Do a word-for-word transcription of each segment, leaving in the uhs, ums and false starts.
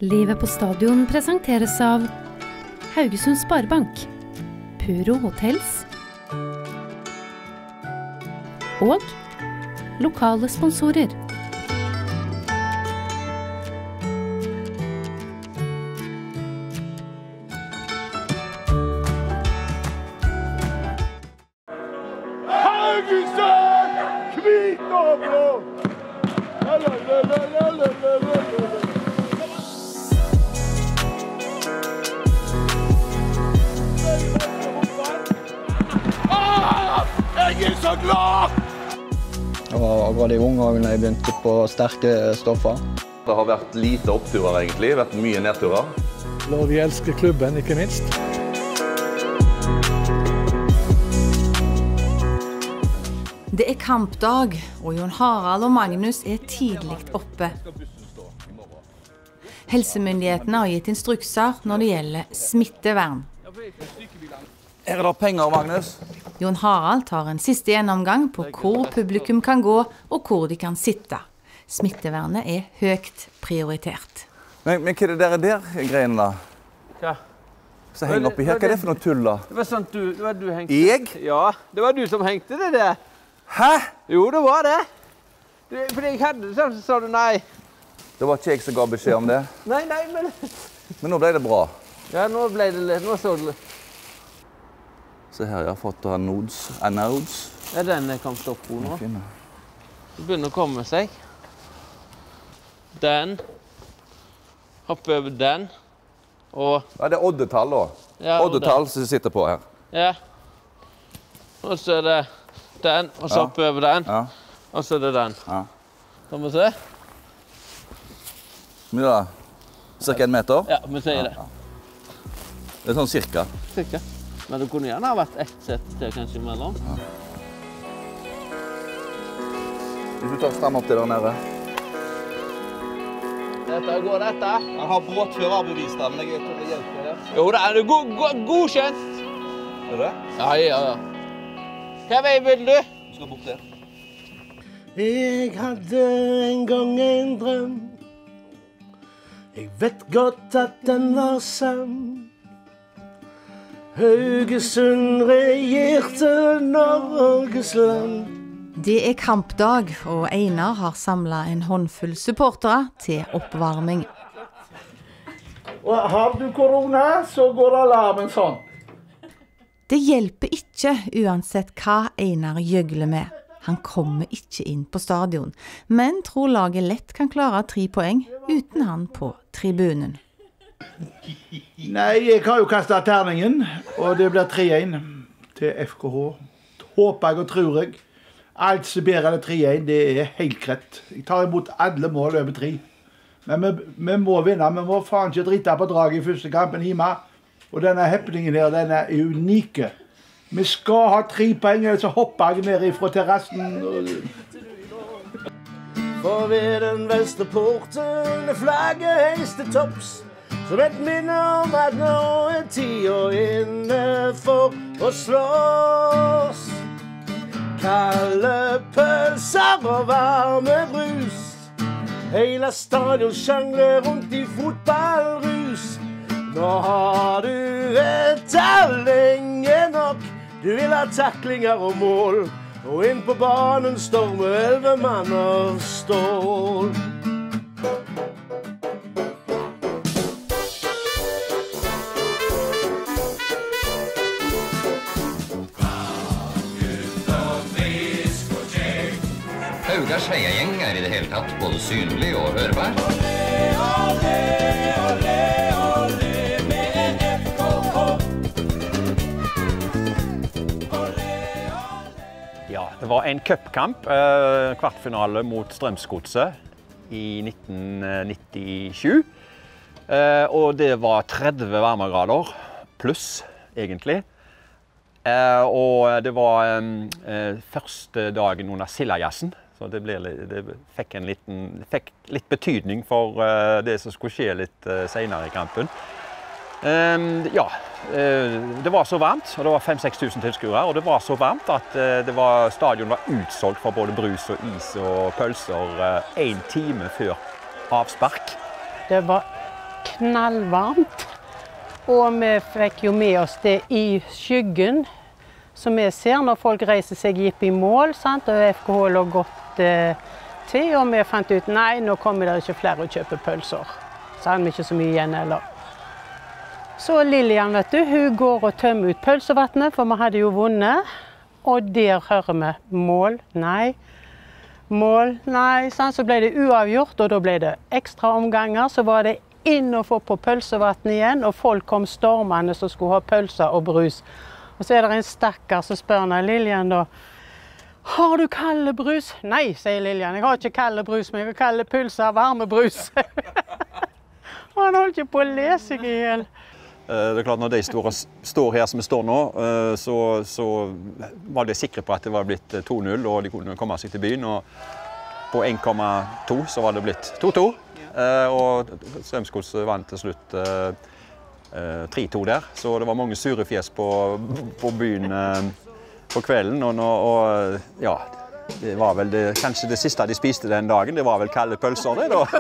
Livet på stadion presenteres av Haugesund Sparebank, Puro Hotels og lokale sponsorer. Haugesund! Hvit og blå! Ah! Jeg er så glad! Jeg var veldig ung da jeg begynte på sterke stoffer. Det har vært lite oppturer egentlig, vært mye nedturer. Og vi elsker klubben, ikke minst. Det er kampdag, og Jon Harald og Magnus er tidlig oppe. Helsemyndighetene har gitt instrukser når det gjelder smittevern. Her er det penger, Magnus. Jon Harald tar en siste gjennomgang på hvor publikum kan gå og hvor de kan sitte. Smittevernet er høyt prioritert. Men, men hva er det der, der greiene da? Hva? Så henger oppi her, hva er det for noe tull da? Det var sånn du, det var du hengte. Jeg? Ja, det var du som hengte det der. Hæ? Jo, det var det. Du, fordi jeg hadde det sånn, så sa du nei. Det var ikke jeg som ga beskjed om det. Nei, nei, men... Men nå ble det bra. Ja, nå ble det litt, nå så det litt. Se her, jeg har fått anodes. Anodes. Ja, den er kommet opp på nå. Fin. Det begynner å komme seg. Den. Hoppe over den. Og... Ja, det er oddetall da. Ja, oddetall som sitter på her. Ja. Og så er det den, og så Ja. hoppe over den. Ja. Og så er det den. Ja. Kan vi se? Mye da? Cirka en meter? Ja, vi sier det. Det er sånn cirka. Cirka. Men det kunne gjerne ha vært ett sett til kanskje imellom. Ja. Hvis du tar stram opp det der nede. Dette går dette. Jeg har båtførerbevis da, men jeg tror det hjelper det. Jo, det er go go godkjent. Er det? Ja, ja, ja. Hva vei vil du? Du skal bort der. Jeg hadde en gang en drøm. Jeg vet godt at den var sann. Haugesund regjerte Norges land. Det er kampdag, og Einar har samlet en håndfull supportere til oppvarming. Og har du korona, så går alarmen sånn. Det hjelper ikke uansett hva Einar gjøgler med. Han kommer ikke inn på stadion, men tror laget lett kan klare tre poeng uten han på tribunen. Nei, jeg har jo kastet terningen, og det blir tre en til F K H. Håper jeg og tror jeg. Alt som bedre enn tre en, det er helt greit. Jeg tar imot alle mål over tre. Men vi, vi må vinne, vi må faen ikke drite på draget i første kampen hjemme. Og denne happeningen her, den er unike. Vi skal ha tre poeng, så hopper jeg ned fra terrassen. For ved den vestre porten er flagget heist til topps. Som et minne om at nå er tida inne for å slåss. Kalde pølser og varme brus. Hele stadion sjangler rundt i fotballrus. Nå har du ventet lenge nok. Du vil ha taklinger og mål. Og inn på banen stormer elleve mann av stål. Haugars heiagjeng er i det hele tatt både synlig og hørbar. Ja, det var en cupkamp, eh, kvartfinale mot Strømsgodset i nitten nittisju. Eh, og det var tretti varmegrader pluss, egentlig. Eh, og det var eh, første dagen under Sildajazzen. Så det, ble, det fikk, en liten, fikk litt betydning for uh, det som skulle skje litt uh, senere i kampen. Um, ja, uh, det var så varmt, og det var fem til seks tusen tilskuere, og det var så varmt at uh, det var, stadion var utsolgt for både brus og is og pølser uh, en time før avspark. Det var knallvarmt. Og vi fikk jo med oss det i skyggen, som vi ser når folk reiser seg opp i mål, sant? Og F K H lå godt eh, til, og vi fant ut, nei, nå kommer det ikke flere å kjøpe pølser. Så hadde vi ikke så mye igjen heller. Så Lillian, vet du, hun går og tømmer ut pølsevattnet, for vi hadde jo vunnet. Og der hører vi mål, nei, mål, nei, sant? Så ble det uavgjort, og da ble det ekstra omganger, så var det inn og få på pølsevatten igjen, og folk kom stormende som skulle ha pølser og brus. Og så er det en stakkar som spør når Lillian da, har du kalde brus? Nei, sier Lillian, jeg har ikke kalde brus, men jeg har kalde pølser, varme brus. Og han holdt ikke på å lese seg i hjel. Det er klart, når de står, står her som vi står nå, så, så var de sikre på at det var blitt to null, og de kunne komme seg til byen. Og på en komma to så var det blitt to to. Og Strømsgodset vant til slutt tre to der, så det var mange sure fjes på, på byen på kvelden. Og, og ja, det var vel det, kanskje det siste de spiste den dagen, det var vel kalde pølser det da.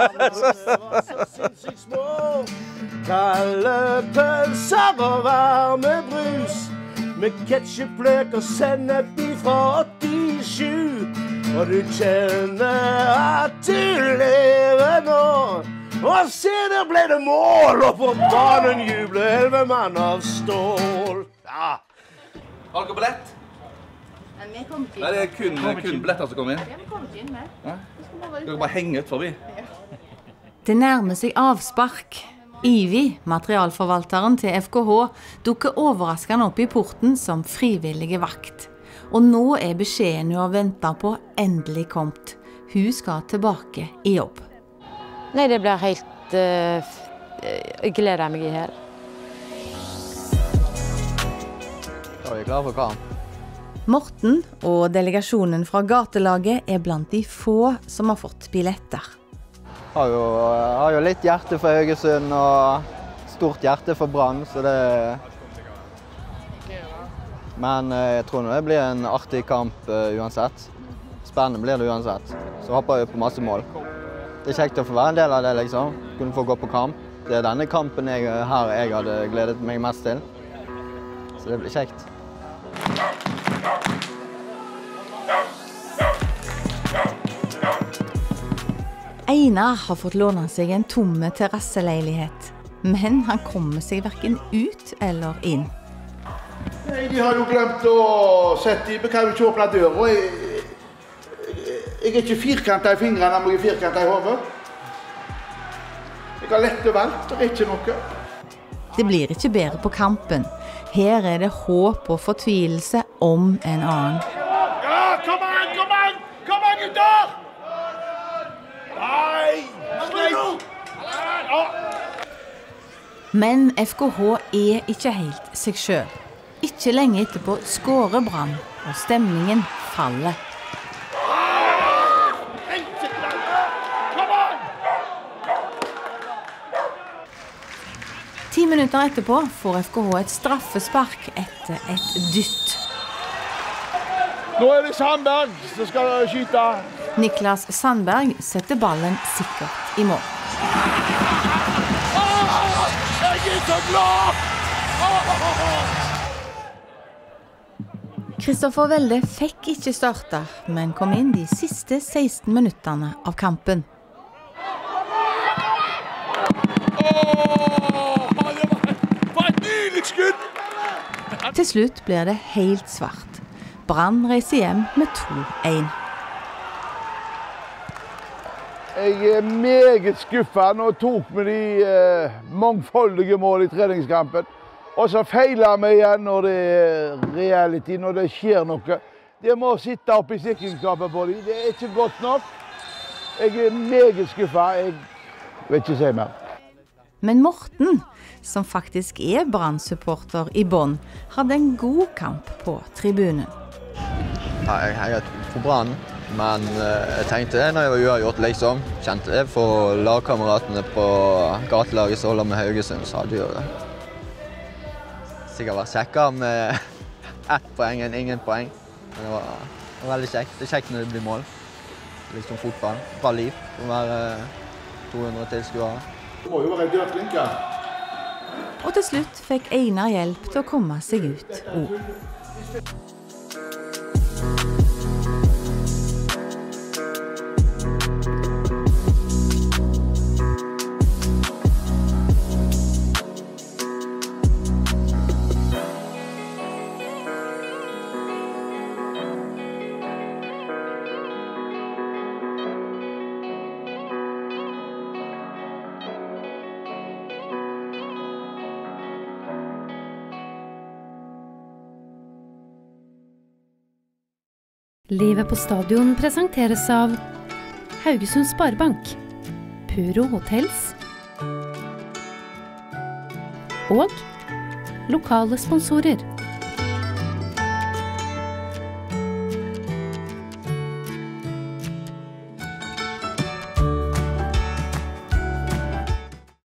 Kalde pølser og varme brus, med ketchup, løk og sennep ifra åttisju. Og du kjenner at du lever nå. Og se, der ble det mål, og på banen jubler elleve mann av stål. Ja. Har dere billett? Men vi kom ikke inn. Nei, det er kun, kun billetter som kommer inn. Ja, vi kom ikke inn med. Ja? Dere bare henger ut forbi. Det nærmer seg avspark. Ivi, materialforvalteren til F K H, dukker overraskende opp i porten som frivillige vakt. Og nå er beskjeden hun har ventet på endelig kommet. Hun skal tilbake i jobb. Nei, det blir helt... Uh, jeg gleder meg i hel. Da er vi klare for kamp. Morten og delegasjonen fra gatelaget er blant de få som har fått billetter. Jeg har jo, har jo litt hjerte for Haugesund og stort hjerte for Brann, så det... Men jeg tror nå det blir en artig kamp uh, uansett. Spennende blir det uansett. Så håper jeg på masse mål. Det er kjekt å få være en del av det, liksom. Kunne få gå på kamp. Det er denne kampen jeg, her jeg hadde gledet meg mest til. Så det blir kjekt. Einar har fått låne seg en tomme terrasseleilighet. Men han kommer seg hverken ut eller inn. Nei, de har jo glemt å sette i, vi kan jo ikke åpne døra. Jeg, jeg, jeg er ikke firkantet i fingrene, men jeg er firkantet i hodet. Jeg har lett og valgt, det er ikke noe. Det blir ikke bedre på kampen. Her er det håp og fortvilelse om en annen. Ja, kom an, kom an! Kom an, gutter! Nei! Slutt! Ja. Men F K H er ikke helt seg selv. Ikke lenge etterpå skårer Brann, og stemningen faller. Ti minutter etterpå får F K H et straffespark etter et dytt. Nå er det Sandberg som skal skyte. Niklas Sandberg setter ballen sikkert i mål. Jeg er så glad! Kristoffer Welde fikk ikke starta, men kom inn de siste seksten minutterne av kampen. Til slutt blir det helt svart. Brann reiser hjem med to en. Jeg er meget skuffet og tok med de uh, mangfoldige mål i treningskampen. Og så feiler vi igjen når det er reality, når det skjer noe. Det må sitte opp i sikringsskapet på dem. Det er ikke godt nok. Jeg er meget skuffet. Jeg vet ikke si mer. Men Morten, som faktisk er Brann-supporter i Bonn, hadde en god kamp på tribunen. Ja, jeg heier på Brann, men jeg tenkte det når jeg var uavgjort, liksom. Kjente det for lagkameratene på gatelaget som holder med Haugesund, så hadde jo det. Sikkert vært kjekkere med ett poeng enn ingen poeng. Men det var, det var veldig kjekt. Det er kjekt når det blir mål. Litt som fotball. Bra liv. Å være to hundre tilskuere. Du må jo være redd i Øtlinka. Og til slutt fikk Einar hjelp til å komme seg ut òg. Livet på stadion presenteres av Haugesund Sparebank, Puro Hotels og lokale sponsorer.